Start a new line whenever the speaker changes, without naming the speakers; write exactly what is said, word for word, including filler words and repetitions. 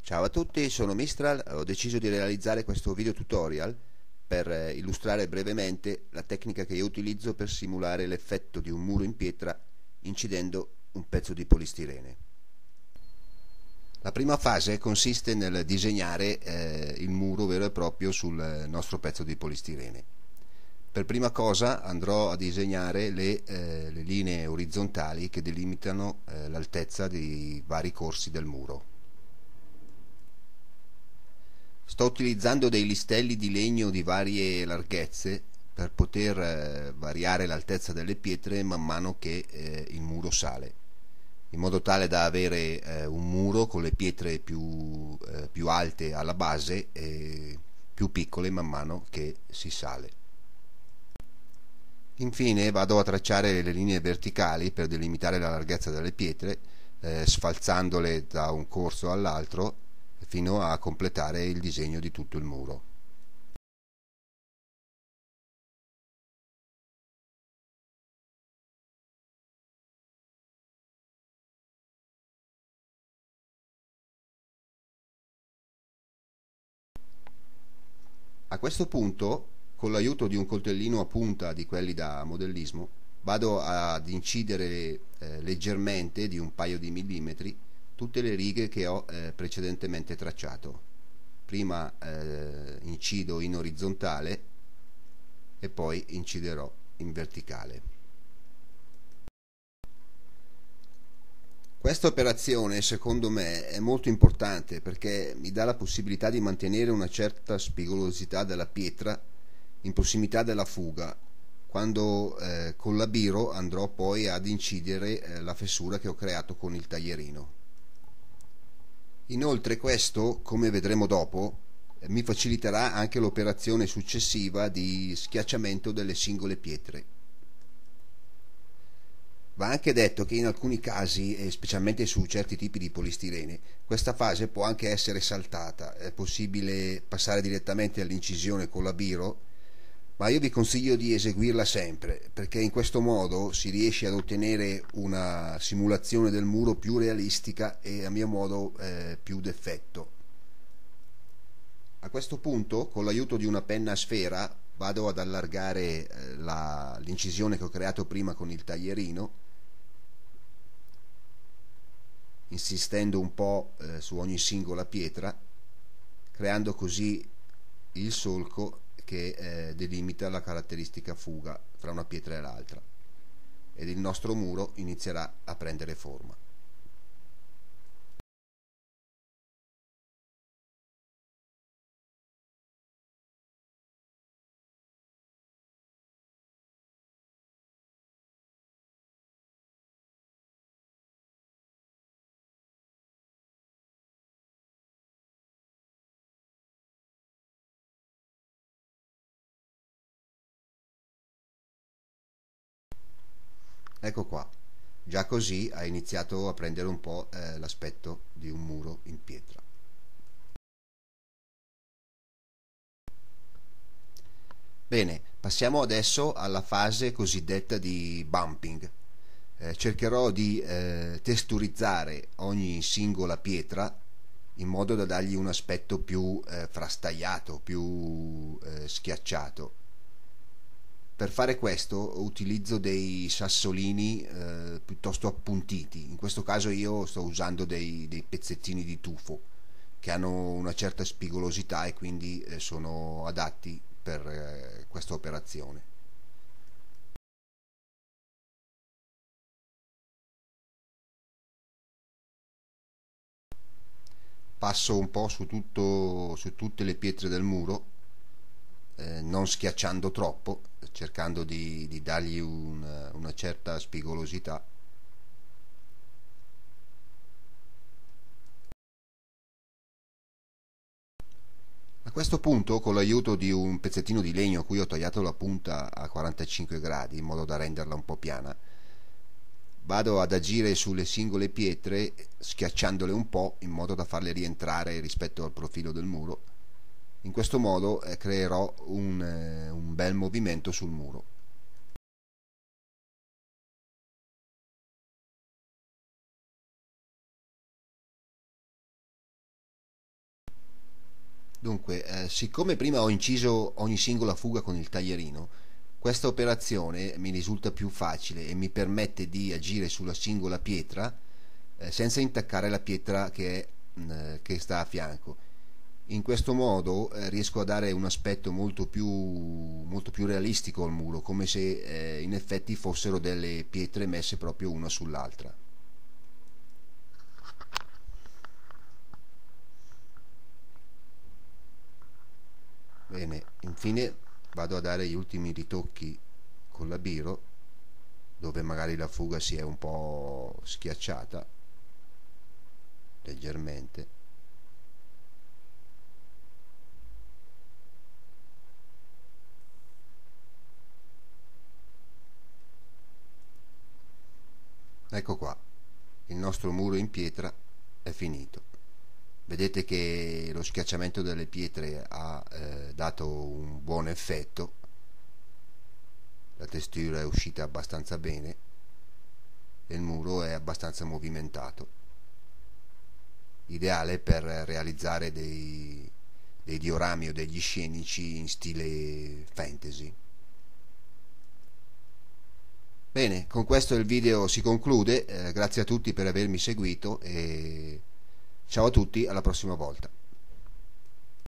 Ciao a tutti, sono Mistral. Ho deciso di realizzare questo video tutorial per eh, illustrare brevemente la tecnica che io utilizzo per simulare l'effetto di un muro in pietra incidendo un pezzo di polistirene. La prima fase consiste nel disegnare eh, il muro vero e proprio sul nostro pezzo di polistirene. Per prima cosa andrò a disegnare le, eh, le linee orizzontali che delimitano eh, l'altezza dei vari corsi del muro. Sto utilizzando dei listelli di legno di varie larghezze per poter eh, variare l'altezza delle pietre man mano che eh, il muro sale, in modo tale da avere eh, un muro con le pietre più, eh, più alte alla base e più piccole man mano che si sale. Infine vado a tracciare le linee verticali per delimitare la larghezza delle pietre, eh, sfalzandole da un corso all'altro fino a completare il disegno di tutto il muro. A questo punto, con l'aiuto di un coltellino a punta di quelli da modellismo, vado ad incidere eh, leggermente di un paio di millimetri tutte le righe che ho eh, precedentemente tracciato. Prima eh, incido in orizzontale e poi inciderò in verticale. Questa operazione secondo me è molto importante perché mi dà la possibilità di mantenere una certa spigolosità della pietra in prossimità della fuga, quando eh, con la biro andrò poi ad incidere eh, la fessura che ho creato con il taglierino. Inoltre questo, come vedremo dopo, eh, mi faciliterà anche l'operazione successiva di schiacciamento delle singole pietre. Va anche detto che in alcuni casi, e specialmente su certi tipi di polistirene, questa fase può anche essere saltata. È possibile passare direttamente all'incisione con la biro, ma io vi consiglio di eseguirla sempre, perché in questo modo si riesce ad ottenere una simulazione del muro più realistica e a mio modo eh, più d'effetto. A questo punto, con l'aiuto di una penna a sfera, vado ad allargare eh, l'incisione che ho creato prima con il taglierino, insistendo un po' eh, su ogni singola pietra, creando così il solco che eh, delimita la caratteristica fuga tra una pietra e l'altra, ed il nostro muro inizierà a prendere forma. Ecco qua, già così ha iniziato a prendere un po' eh, l'aspetto di un muro in pietra. Bene, passiamo adesso alla fase cosiddetta di bumping. Eh, cercherò di eh, testurizzare ogni singola pietra in modo da dargli un aspetto più eh, frastagliato, più eh, schiacciato. Per fare questo utilizzo dei sassolini eh, piuttosto appuntiti. In questo caso io sto usando dei, dei pezzettini di tufo che hanno una certa spigolosità e quindi eh, sono adatti per eh, questa operazione. Passo un po' su, tutto, su tutte le pietre del muro, eh, non schiacciando troppo, cercando di, di dargli un, una certa spigolosità. A questo punto, con l'aiuto di un pezzettino di legno a cui ho tagliato la punta a quarantacinque gradi in modo da renderla un po' piana, vado ad agire sulle singole pietre schiacciandole un po' in modo da farle rientrare rispetto al profilo del muro. In questo modo eh, creerò un, eh, un bel movimento sul muro. Dunque, eh, siccome prima ho inciso ogni singola fuga con il taglierino, questa operazione mi risulta più facile e mi permette di agire sulla singola pietra eh, senza intaccare la pietra che, è, mh, che sta a fianco. In questo modo eh, riesco a dare un aspetto molto più, molto più realistico al muro, come se eh, in effetti fossero delle pietre messe proprio una sull'altra. Bene, infine vado a dare gli ultimi ritocchi con la biro, dove magari la fuga si è un po' schiacciata leggermente. Ecco qua, il nostro muro in pietra è finito. Vedete che lo schiacciamento delle pietre ha eh, dato un buon effetto, la textura è uscita abbastanza bene e il muro è abbastanza movimentato, ideale per realizzare dei, dei diorami o degli scenici in stile fantasy. Bene, con questo il video si conclude, eh, grazie a tutti per avermi seguito e ciao a tutti, alla prossima volta.